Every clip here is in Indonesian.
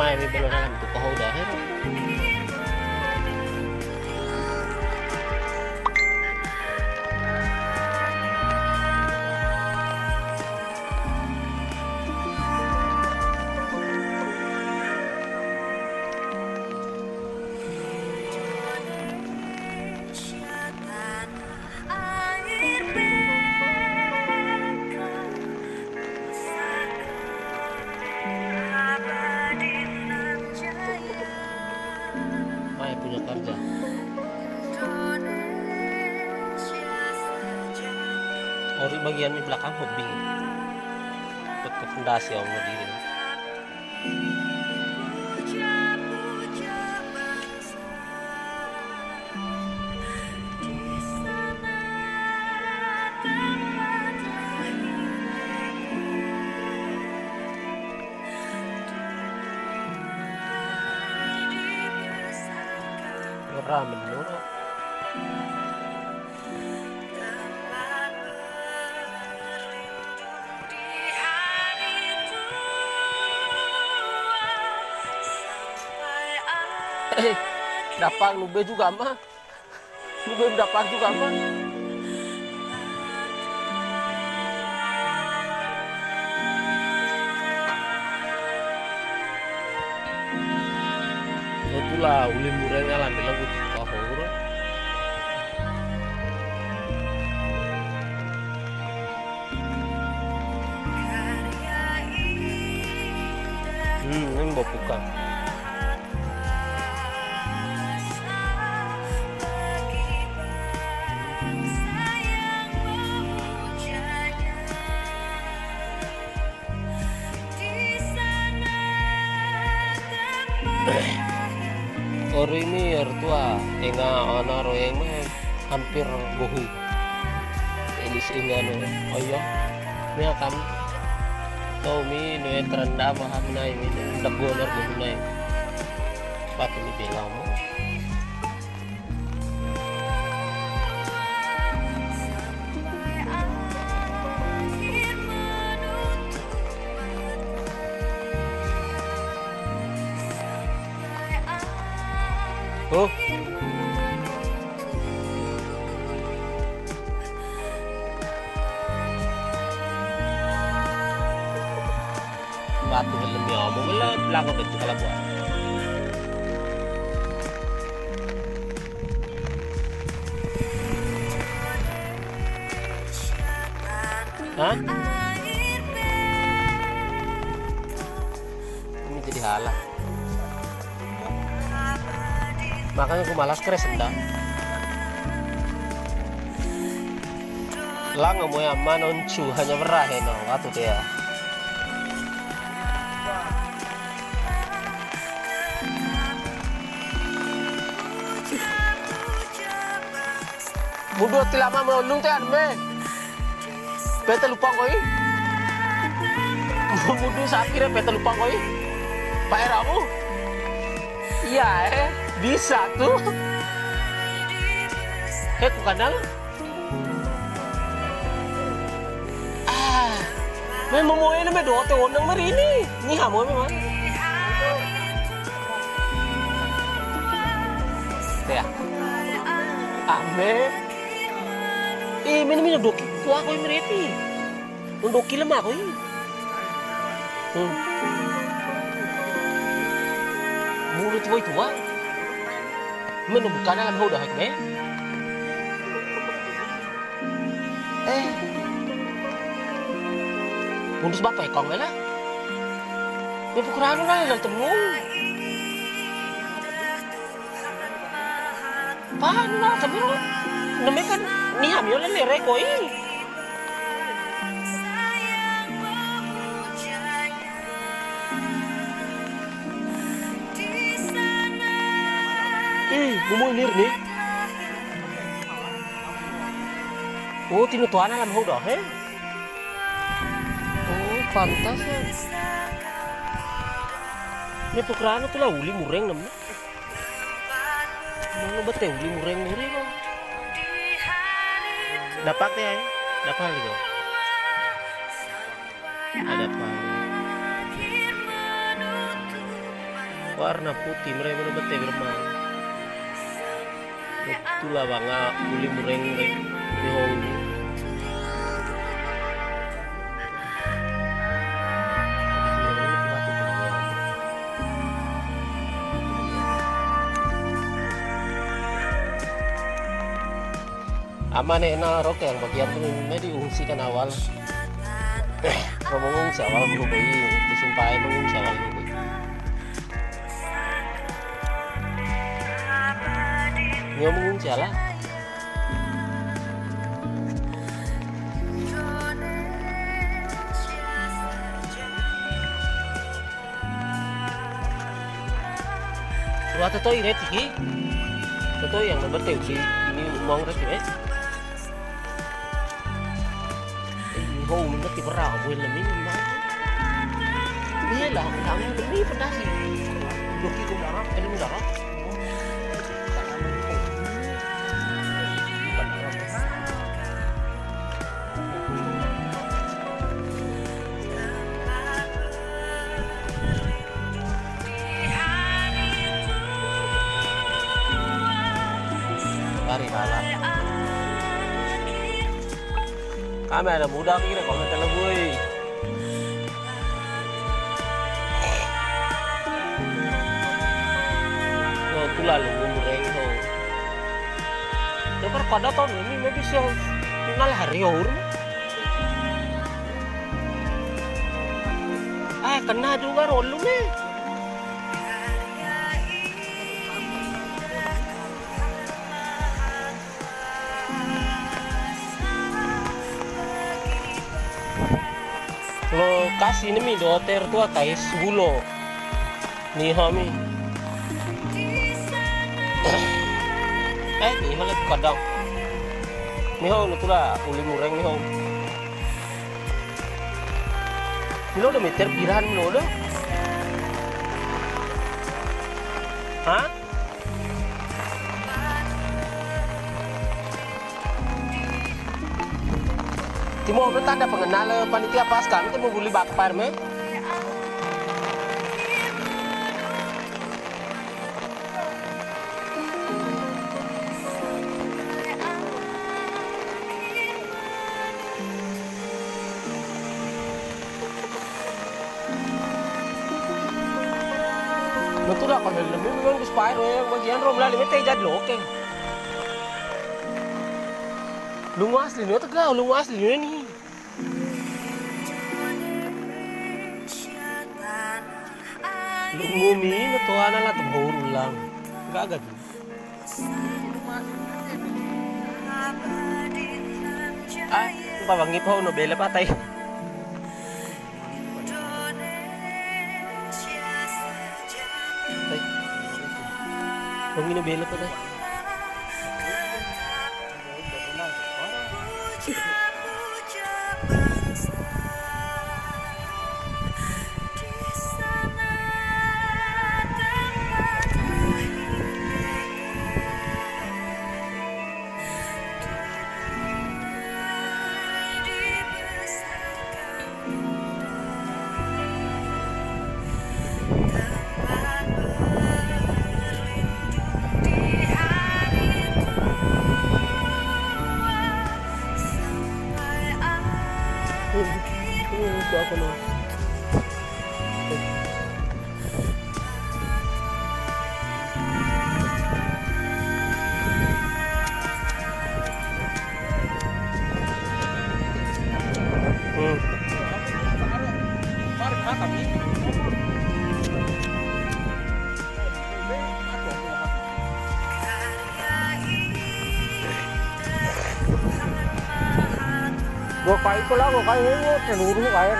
mai mi belum dalam tu kau dah hero. Mai punya kerja. Ori bagian di belakang hobi. Buat ke fondasi om diri. Ramen dulu. Dapat nube juga mah. Nube dapat juga mah. Itulah uli murengnya lambil lagu kahur. Ini mau buka. Ori ini tua, enga ana royeng mah hampir gohu. Ini sehingga oh iya, ini akan tahu mi nu terendam hamna ini dagonor gohunai. Patu ni bilang mo. Oh. Batu lebih omong lah belakang betul kalau buat. Hah? Ini jadi halah. Makanya aku malas keres endang. Lang mau yang mana uncu hanya berah no atau dia. Mudo tilama melulung tian me. Peta lupa koi. Mudo sakire peta lupa koi. Pak Eramu. Iya bisa tuh. Ku kadang. Memang mau ini me dote wonang mari ini. Ni hamo memang. Ya. Ame. Minum doki kuah koi mereti. Doki lemah koi. Mulut koi tua. Mình bukan làm hô được bé. Untuk sebab apa kong lah? Dia pukulan lah dalam temu. Pan lah tapi namanya kan ni hamil lah lere koi. Mau nih. Oh, tinutuan alam ho dah, Oh, pantas ya. Ini pukulan itu lah uli mureng namanya. Mana bete uli mureng kok. Dapat ya? Dapat gitu. Ada apa? warna putih mereka betul bermain. Itulah bangga uli mureng di hong. Aman na rok yang bagian ini diungsikan awal. Kalau mengungsi awal berubah, disumpahin mengungsi awal berubah. Dia mengungsi lah. Suatu toy retiki, itu yang nomor tujuh ini uang retiki. Oh, mình tìm rau quên là miếng gì đó. Thế là thằng nó miếng phân đá gì. Được kia cũng đỏ, cái lưng đỏ. Cari malah. Kami ada muda kira komentar gue. Oh, tu lalu mureng ho. Dapat pada tahun ini maybe bisa kenal hari or. Kena juga rolu nih. Lokasi ini mi doter tua kais bulo nih hami nih halat kadang nih ho nutula uli mureng nih ho lo udah meter pirahan lo udah hah Timo tanda pengenal panitia pasca itu mau beli bakpar me. Betul lah kalau lebih memang dispire yang bagian rom lali mete jad loke. Lungu asli ni tegak, lungu asli ni. Lungu mi natuana lah tebur ulang, gagad. Pabangit ho no bela patay. Pangino bela patay. Itu apa nih? Gua kayak itu lah, gua kayak seluruh air.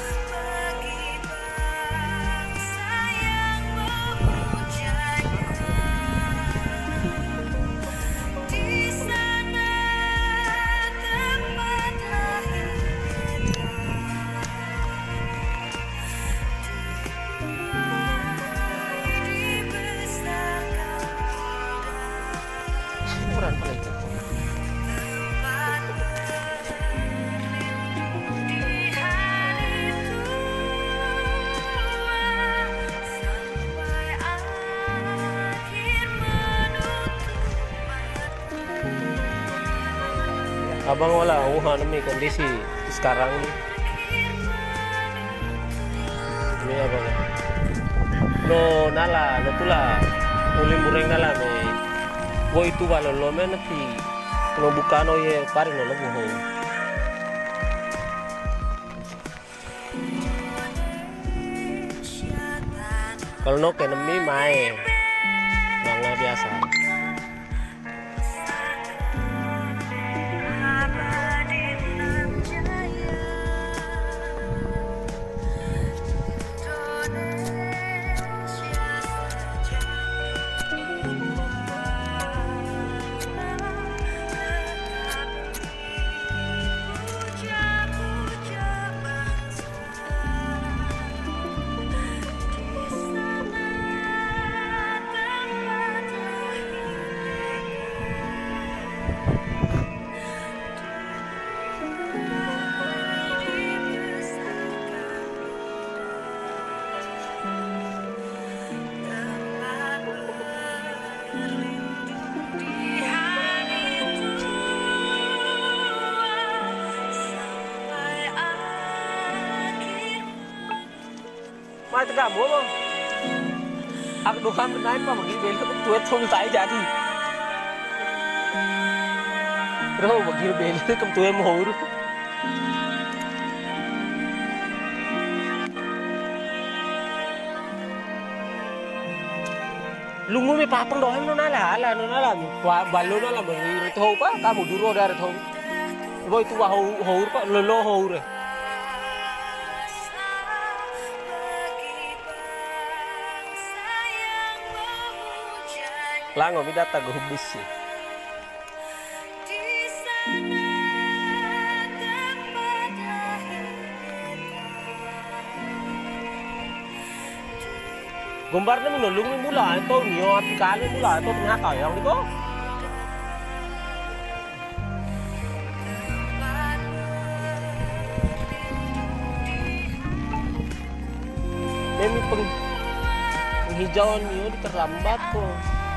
Kurang paling. Abang wala nih kondisi sekarang nih. Ini abang. No nala, no tula. Uli mureng nala me. Wo itu balo lo me nanti. No buka no ye pare no buho. Kalau no kenemi main. Nggak biasa. Mai tất cả múa không? Đồ khăn bên này mà một cái bên nó tuét không tay ra thì rồi một cái bên nó cầm tuét mồ hôi. Lung mới papang doang nó là ballo nó là bởi vì thâu quá cả một đứa ra rồi thâu rồi tu hầu quá lo hầu rồi lang kami datang ke hubis sih. Gambar na minulong mula ito niyo at ikali mula ito tengah kayang nito. Demi penghijauan niyo terlambat kok.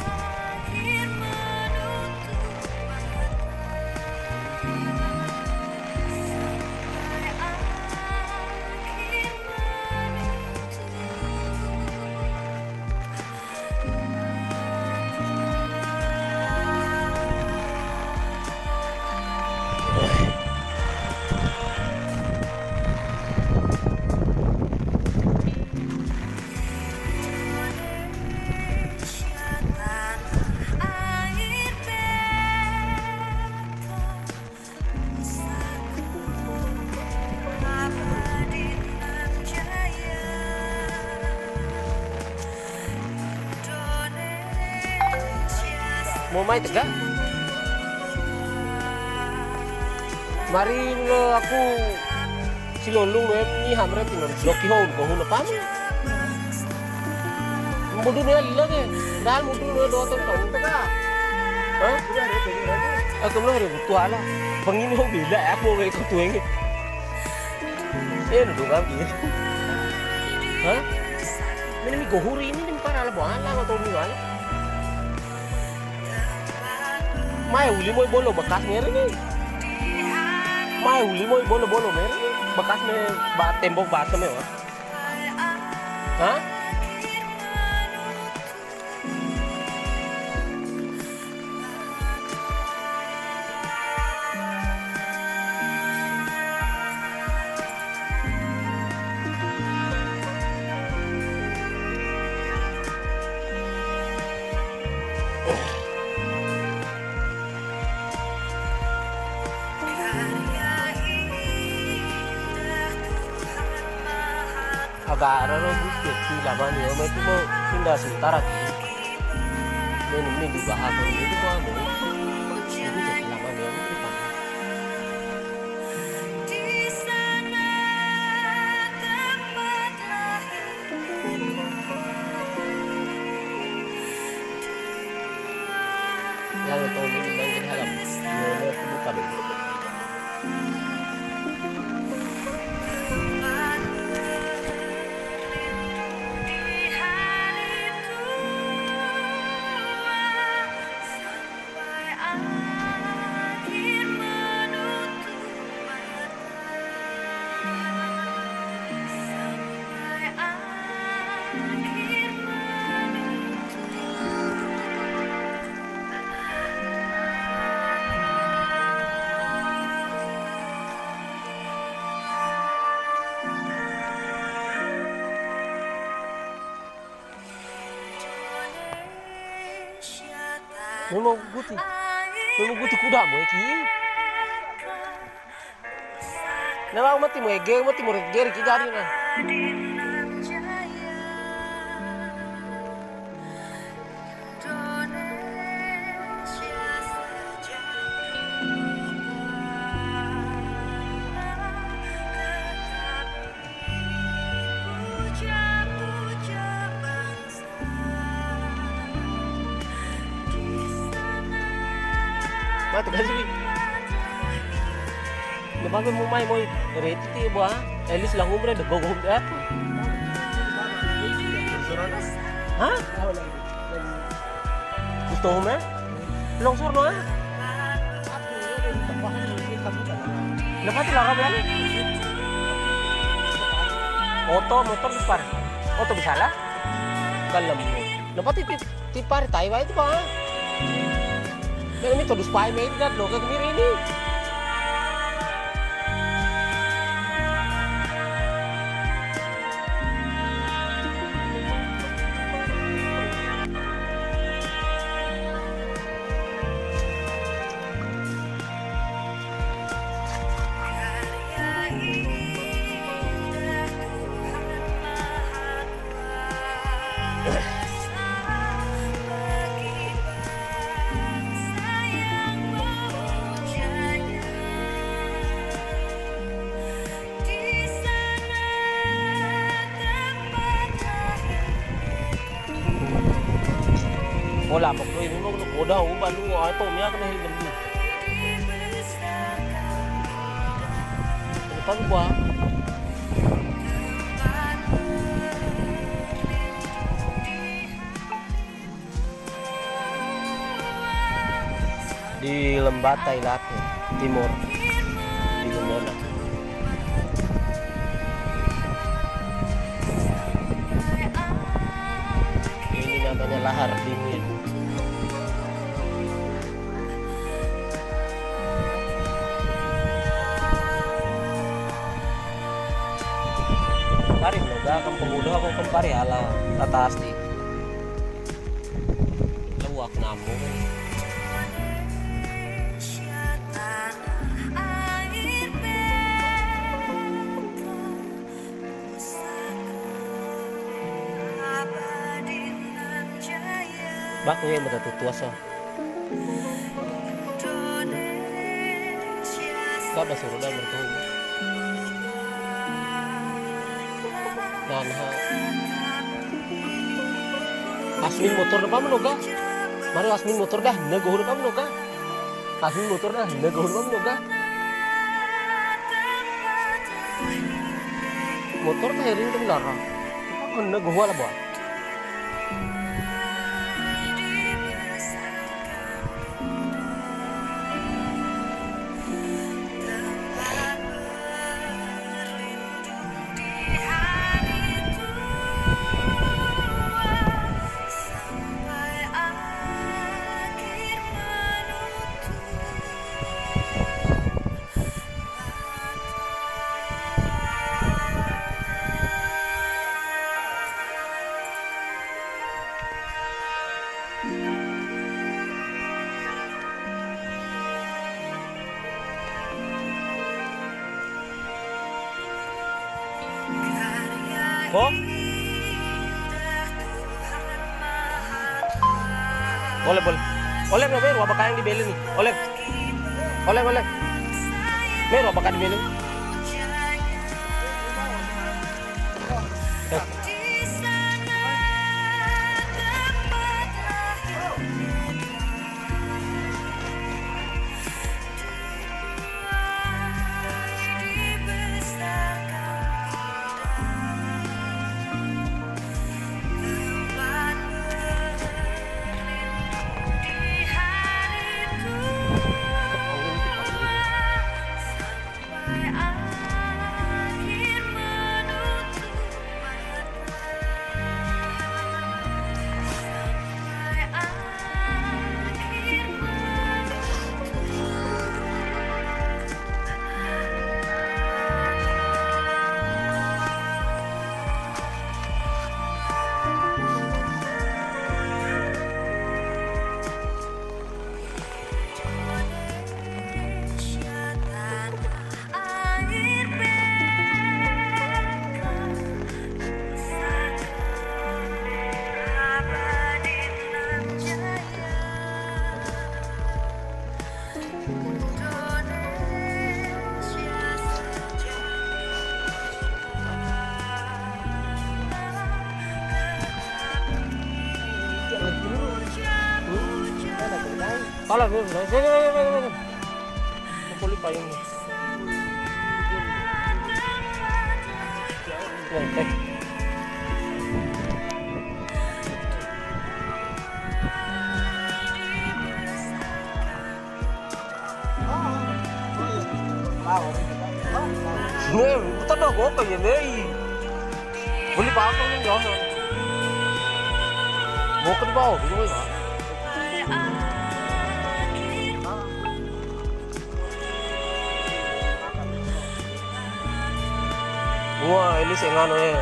Mau main tegak? Mari aku silolong em ni hamre pinon bloki ho ko hu na pam. Mudu ne lage dal mudu ne do to tegak. Ha? Aku lo re butu ala. Pengin ho bila aku ngai ko tueng. Eh ndu kam ki. Ha? Ini gohuri ini para ala bala atau ni wala. Mai uli moi bolo bekas mere nih. Mai uli moi bolo mere nih. Bekas me tembok bata me wah. Hah? Agak robust di laman ya, itu mau pindah sementara ini dibahas itu kok mau ini jadi laman ya itu kan yang itu ini main dalam itu bukan Memang guti kuda mo iki. Nawang mati mo ger ki dari na. Mati kasi. Lepas mo may mo reti ti ba? Elis lang umre de gogong dia. Ha? Gusto mo me? Longsor no ah? Lepas lah ka bilang. Motor dipar. Oto bisa lah. Kalem mo. Lepas ti par tayo ba ito ba? Ini terus pakai main kan lo ke kemiri ini. Wala pa ko ini mo udah balu ito niya kana hilgan ni. Pag ba? Di Lembatay Lape, Timur. Di Lumona. Ini namanya lahar dingin. Karim lo, gakang pemuda ako kumpari ala atas di. Luwak na mo. Bakit yung matatutuwa sa? Kaba suruh na bertemu. Nah, asmin motor na pa manoga. Mari asmin motor dah, nagohon na pa manoga. Asmin motor dah, nagohon na pa manoga. Motor tahirin ng lara. Ano nagohon na ba? Oh? Boleh. Oleh meron, wabak kayang dibeli nih. Oleh. Meron, wabak kayang dibeli. Kalau pukuli payung. Nih, kita dah kok kayak nih. Beli pasang ni jangan. Mau ke bawah, begini lah. Wah, ini sengano ya.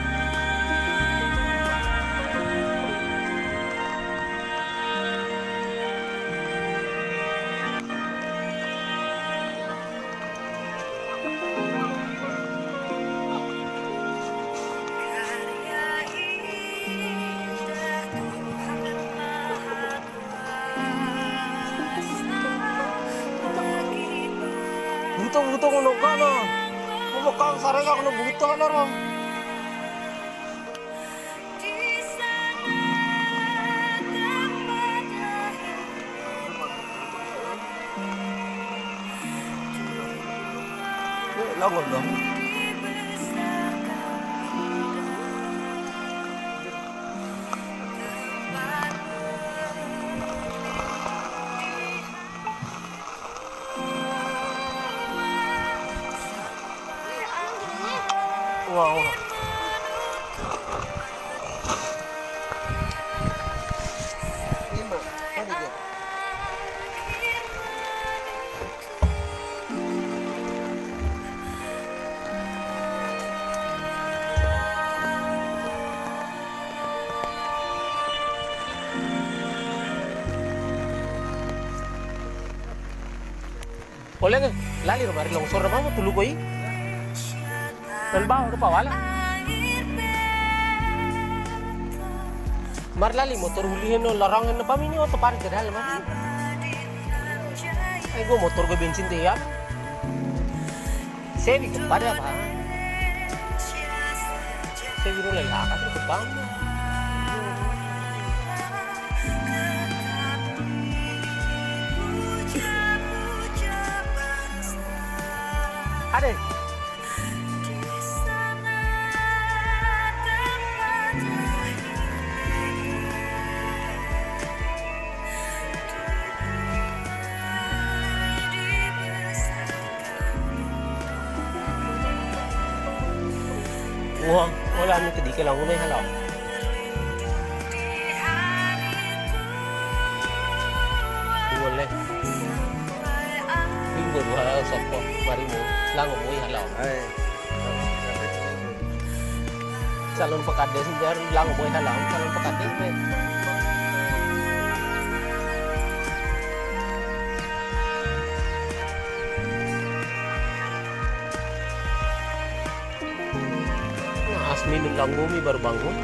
Buto kono kana. Mumakang sarega kono buto kana ro. Langon dong. Wow. Oleh kan, lali rumah longsor apa mau tulu koi? Elba rupa wala. Mar lali motor hulihin no larangan na pamini o to par gedal mar. Ay go motor go bensin tiya. Sevi ko pada ba? Sevi ro lai lakas ko pam. Ade. Wah, wala nang kedi ka lang unay halaw. Wala. Bingo dua sopo mari mo lang mo halaw. Ay. Calon pakades biar lang mo halaw, calon pakades. Minum lang bumi baru bangun.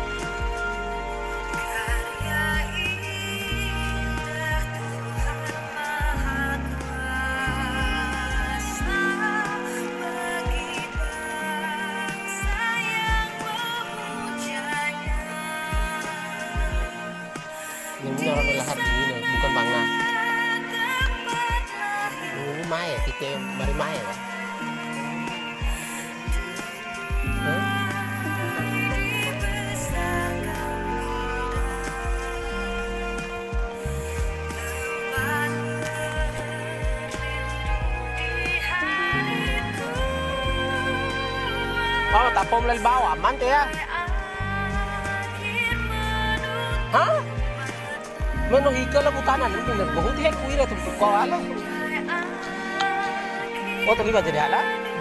Ini orang lahar ini bukan bangga. Ini maya kita mari maya. Oh, tapom lalbawa, aman ya. Hah? Menung ika la butanan, itu nggak बहुत है कोई रे तुमको कॉल ओ तो बजे हाला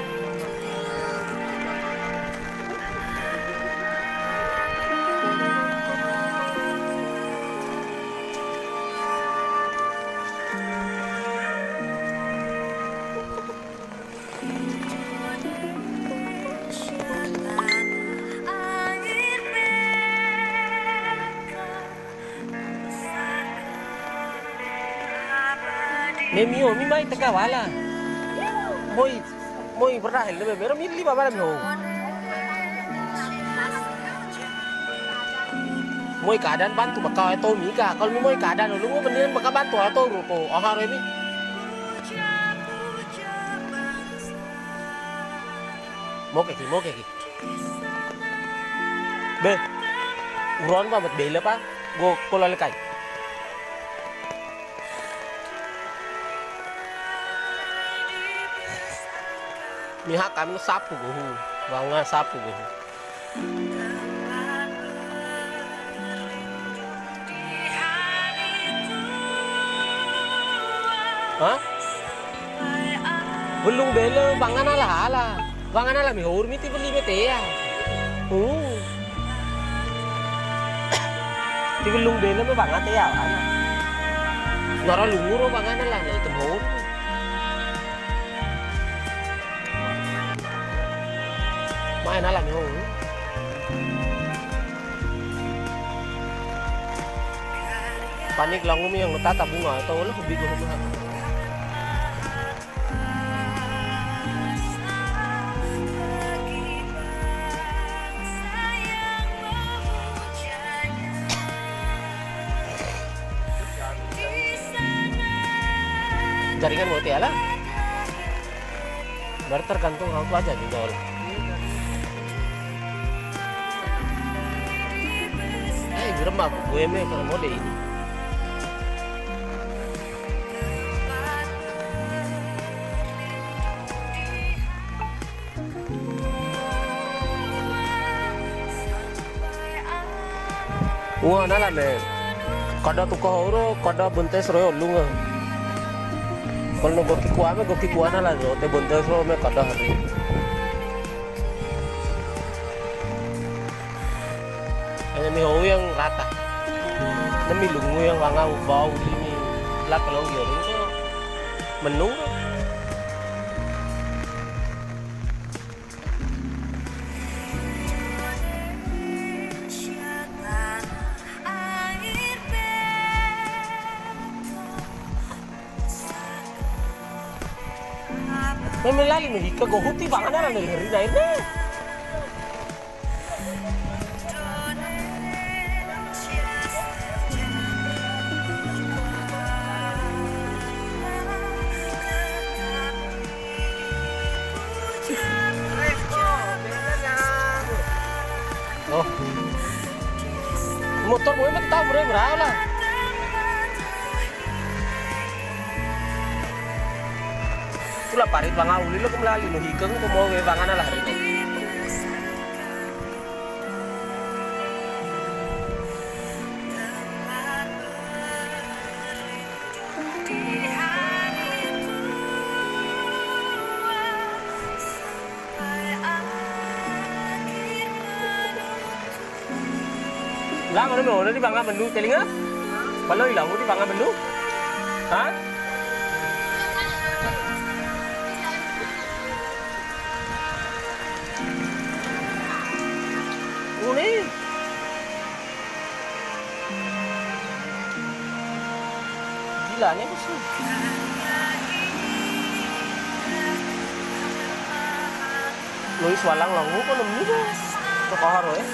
Memio, mi mai teka wala. Moi berahel lebe mero milli baba mio. Moi keadaan bantu maka itu mika. Kalau moi keadaan lu mendingan maka bantu atau ruko. Oh hari ini. Mau keki. Be. Uron pa bat bela pa. Go kulalakay. Mihak kami sapu gohu. Banga sapu gohu. Hah? Belum bela bangan ala. Bangan ala mi hormiti beli mete ya. Ti belum bela mo bangan te ya ana. Nara lunguro bangan ala na item hor. Main ala mi hor. Panik lang umi yang natata bunga atau lo hobi ko bunga. Jaringan mau tiala, baru tergantung orang tua aja tinggal. Gerem aku gue kalau mode ini. Wah, nala me. Kada tukah oro, kada buntes royo lunga. Kalau no goki kuah nala jo, te buntes royo me kada hari. Hanya miho yang rata. Demi lungu yang wangang bau ini. Lah kalau giring tuh menu. Memang lagi nih, kegohuti banget ada nih hari ini. Oh, motor gue mah tahu berapa lah. Pula parit banga uli lo kumlali no hikeng ko mo we banga na lah rito. Lang ano mo di banga menu telinga? Paloy lang di banga menu? Ha? Uli. Gila nih sih. Luis walang langu ko nemu ko. Kokaharo eh.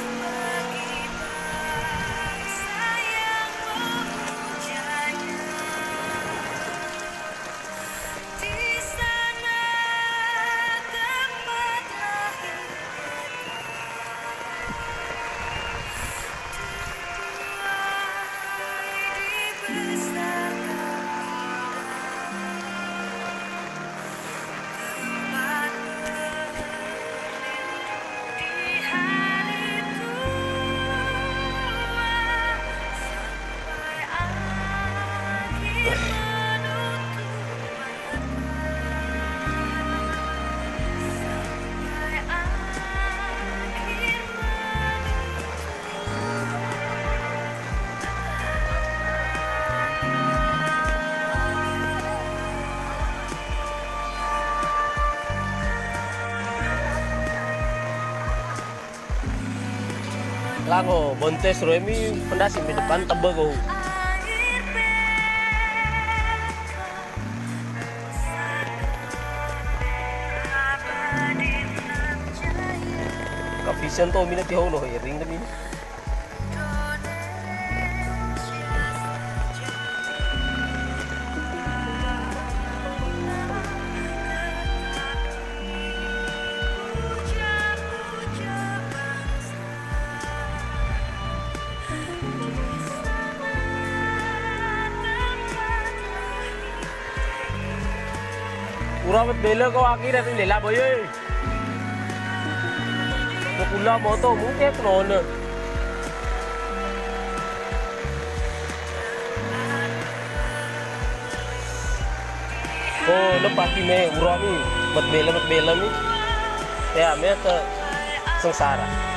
Lango, Bontes Remi pendasi di depan Tebego. Kapisan to minat yaw no ring kami. Urawat bela ko akhirnya tuh lela boy. Kula moto mungkin trono. Oh, lepas ini urami, mat bela mi. Ya, me sengsara.